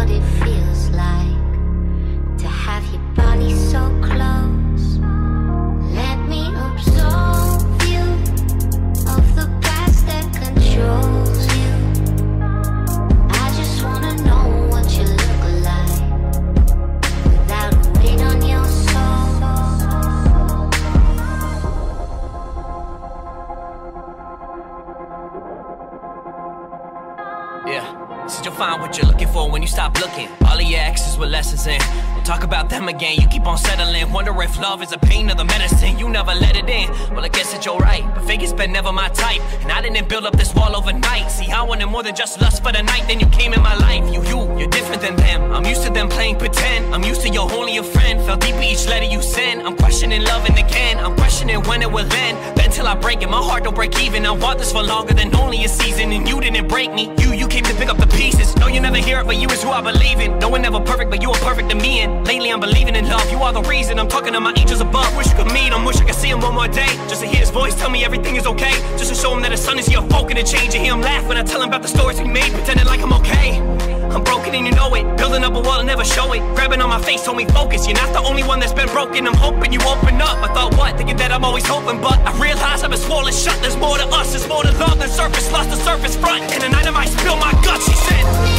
what it feels like to have your body so close. Let me absolve you of the past that controls you. I just wanna know what you look like without a weight on your soul. Yeah, said you'll find what you're looking for when you stop looking. All of your exes with lessons in. Don't talk about them again, you keep on settling. Wonder if love is a pain or the medicine. You never let it in, well I guess that you're right. But figure's been never my type, and I didn't build up this wall overnight. See, I wanted more than just lust for the night. Then you came in my life, you're different than them. I'm used to them playing pretend, I'm used to you're only a friend. Fell deep with each letter you send. I'm questioning loving again, I'm questioning when it will end. Then till I break it, my heart don't break even. I want this for longer than only a season, and you didn't break me. You came to pick up the pieces. No, you never hear it, but you is who I believe in. No one ever perfect, but you are perfect to me. And lately I'm believing in love. You are the reason I'm talking to my angels above. Wish you could meet him, wish I could see him one more day. Just to hear his voice tell me everything is okay. Just to show him that his son is here focused and change. And hear him laugh when I tell him about the stories we made, pretending like I'm okay. I'm broken and you know it. Building up a wall and never show it. Grabbing on my face told me focus. You're not the only one that's been broken. I'm hoping you open up. I thought what? Thinking that I'm always hoping, but I realized I've been swollen shut. There's more to us, there's more to love than surface lust, the surface front. And the night I might spill my guts, she said.